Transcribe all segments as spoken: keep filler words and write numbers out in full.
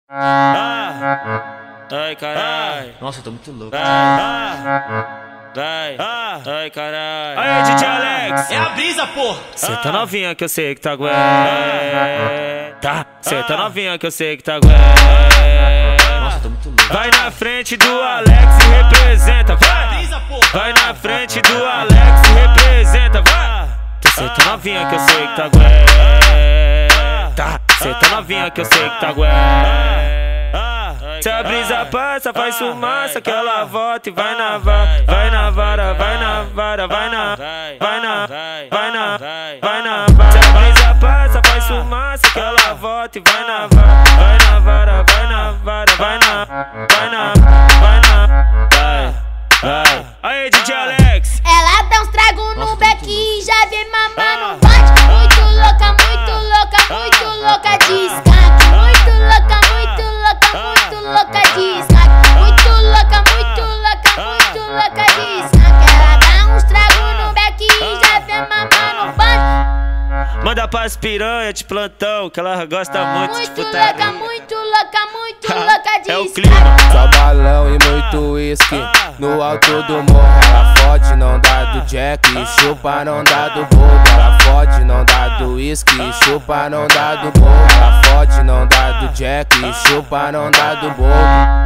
Ah, ai carai. Nossa, eu tô muito louco. Ah, vai, ai carai. Aí, D J Alex. É a brisa, porra. Cê tá novinha que eu sei que tá aguenta. Tá, cê tá novinha que eu sei que tá aguenta. Nossa, eu tô muito louco. Vai na frente do Alex e representa, vai. Vai na frente do Alex e representa, vai. Que cê tá novinha que eu sei que tá aguenta. Cê tá novinha que eu sei que tá aguenta. Se a brisa passa, faz fumaça que ela volta e vai na vara, vai na vara, vai na vara, vai na, vai na, vai na, vai na vara. Se a brisa passa, faz fumaça que ela volta e vai na vara, vai na vara, vai na vara, vai na, vai na, vai na, vai, vai. Aí, D J Alex. Ela dá uns trago no beck e já vem mamar no bote. Muito louca, muito louca, muito louca de skunk. Muito louca, muito louca, muito louca de skunk. Muito louca, muito louca, muito louca de skunk. Ela dá uns trago no beck e já vem mamar no bote. Manda pras piranha de plantão que ela gosta muito, Muito de putaria. louca, muito louca, muito louca de É o skunk. clima. Só balão e muito uísque no alto do morro. Ela fode, não dá do jack, chupa, não dá do bolo. Ela fode, não dá do uísque, chupa, não dá do bolo. Ela fode, não dá do jack, chupa, não dá do bolo.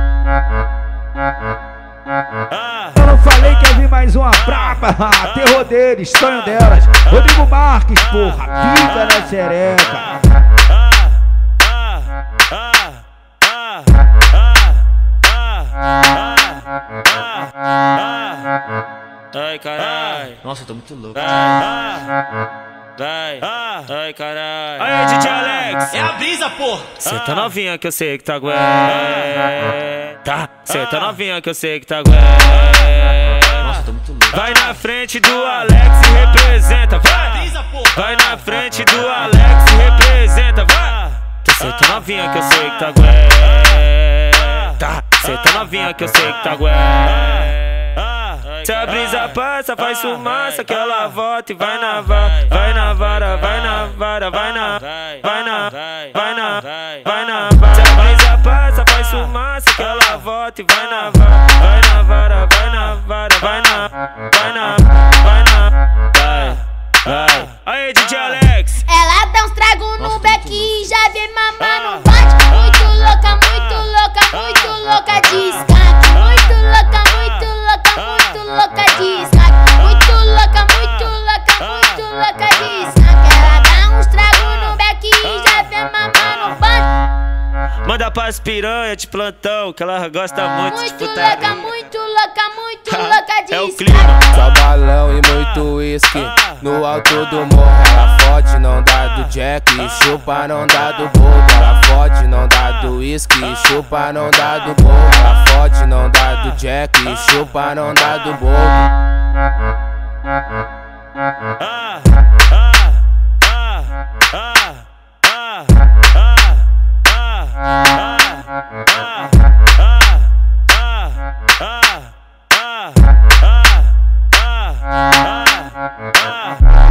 Eu não falei que ia vir mais uma braba. Terror deles, sonho delas. Rodrigo Marques, porra, pica na xereca. Ai carai. Nossa, eu tô muito louco. Vai, ai carai. Aí, D J Alex. É a brisa, porra. Cê tá novinha que eu sei que tá aguenta. Tá, cê tá novinha que eu sei que tá aguenta. Nossa, eu tô muito louco. Vai na frente do Alex e representa, vai. Vai na frente do Alex e representa, vai. Que cê tá novinha que eu sei que tá aguenta. Cê tá novinha que eu sei que tá aguenta. Se a brisa passa, faz fumaça que ela volta e vai na vara, vai na vara, vai na vara, vai na, vai na, vai na, vai na vara. Se a brisa passa, faz fumaça que ela volta e vai na vara, vai na vara, vai na vara, vai na, vai na, vai na, vai, vai. Aí, D J Alex. Ela dá uns trago no beck e já vem mamar no bote. Muito louca, muito louca, muito louca de skunk. Muito louca, muito louca, muito louca de skunk. Muito louca, muito louca, muito louca de skunk. Ela dá uns trago no beck e já vem mamar no bote. Manda pras piranha de plantão que ela gosta muito, de Muito putaria. louca, muito louca, muito louca de É o skunk. clima. Só balão e muito uísque no alto do morro. Ela fode, não dá do jack, chupa, não dá do bolo. Ela fode, não dá do uísque, chupa, não dá do bolo. Ela fode, não dá do jack, chupa, não dá do bolo. Ah, ah, ah, ah, ah, ah, ah, ah, ah, ah.